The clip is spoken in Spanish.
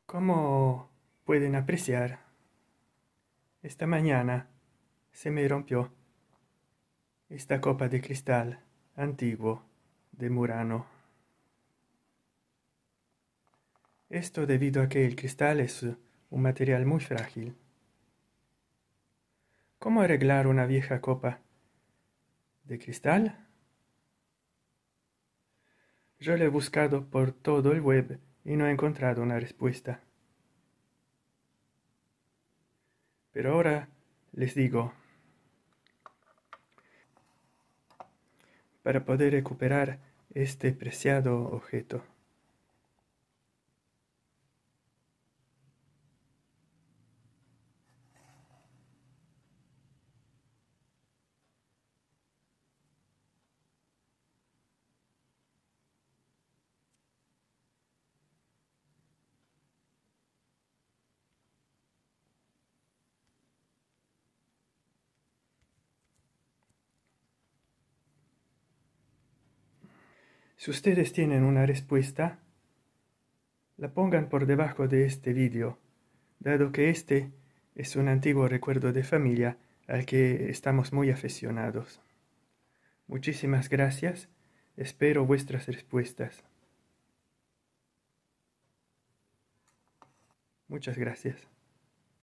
Como pueden apreciar, esta mañana se me rompió esta copa de cristal antiguo de Murano. Esto debido a que el cristal es un material muy frágil. ¿Cómo arreglar una vieja copa de cristal? Yo lo he buscado por todo el web y no he encontrado una respuesta. Pero ahora les digo, para poder recuperar este preciado objeto, si ustedes tienen una respuesta, la pongan por debajo de este vídeo, dado que este es un antiguo recuerdo de familia al que estamos muy aficionados. Muchísimas gracias, espero vuestras respuestas. Muchas gracias.